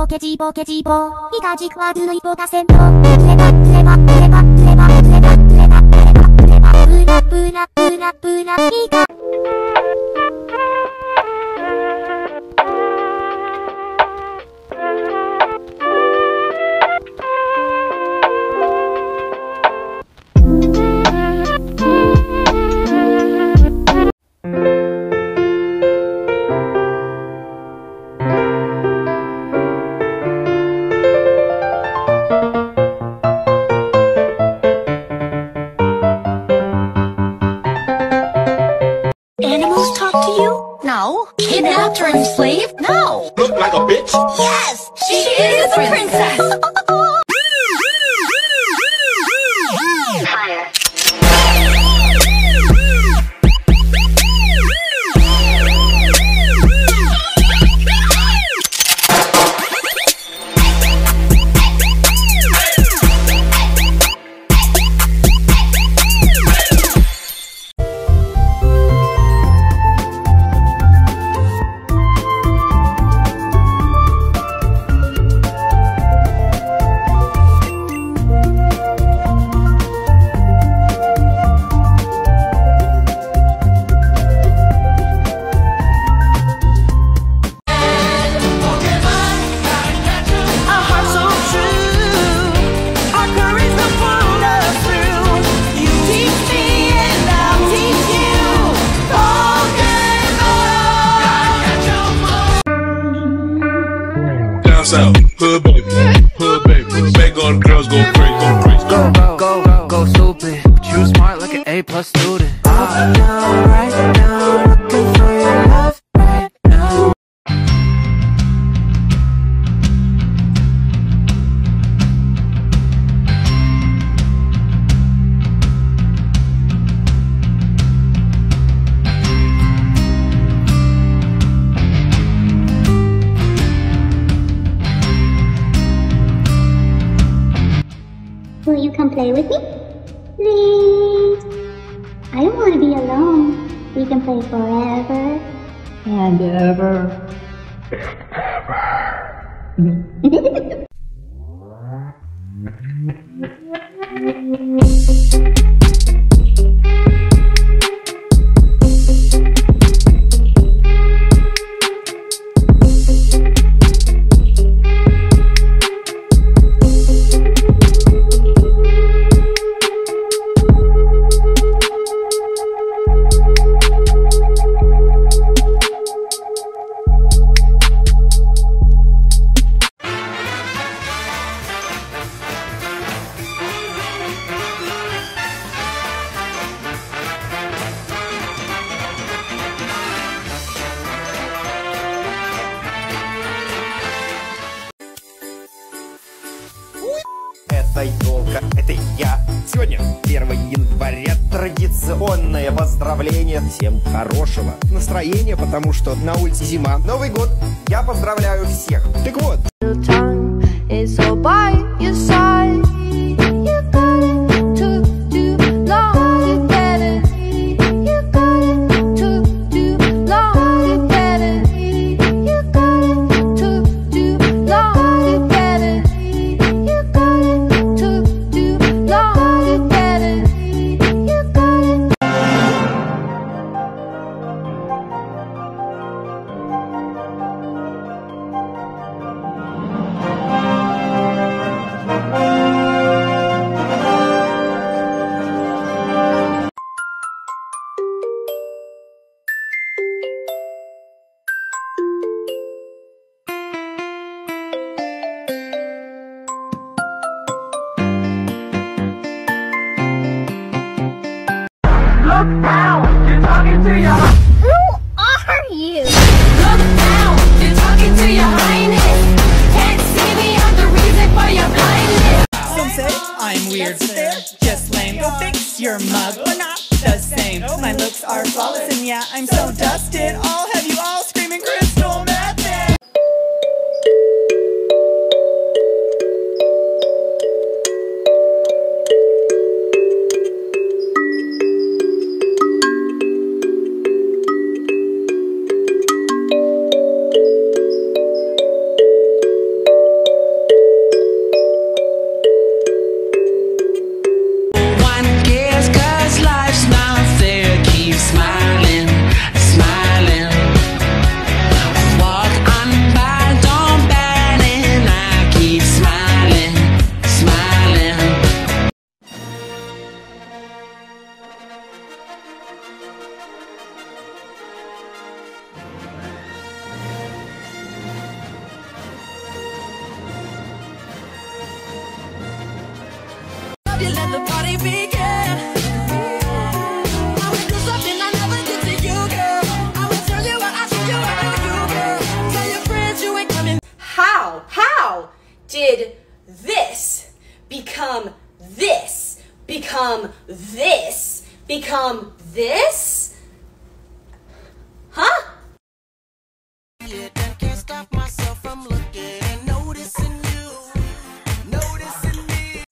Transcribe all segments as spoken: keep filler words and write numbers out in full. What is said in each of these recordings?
ボケチボケチボイカ軸はずるいボタセントクレバクレバクレバクレバクレバクレバクレバクレバプラプラプラプライカ Animals talk to you? No. Kidnapped or enslaved? No. Look like a bitch? Yes! She, she is a princess! Higher. South, hood baby, hood baby, big all the girls go crazy, go crazy. Go, go, go, go, go stupid. But you smart like an A plus student. Up now, right now, looking for your love right now. Will you come play with me? Please? I don't want to be alone. We can play forever. And ever. Ever. Это елка, это я. Сегодня первое января, традиционное поздравление. Всем хорошего настроения, потому что на улице зима. Новый год, я поздравляю всех. Так вот. Look now, you're talking to your... Who are you? Look now, you're talking to your highness. Can't see me, I'm the reason for your blindness. Some say I'm weird, they're just lame. Go fix your mug, we're not the same. My looks are flawless and yeah, I'm so dusted. I'll have you all screaming crystal method. you let the party begin. I will do something I never did to you, girl. I will tell you what I show you I know you, girl. Tell your friends you ain't coming. How? How did this become this? Become this? Become this? Huh? Can't stop myself from looking and noticing you, noticing me.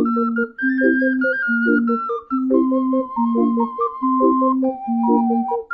Thank you.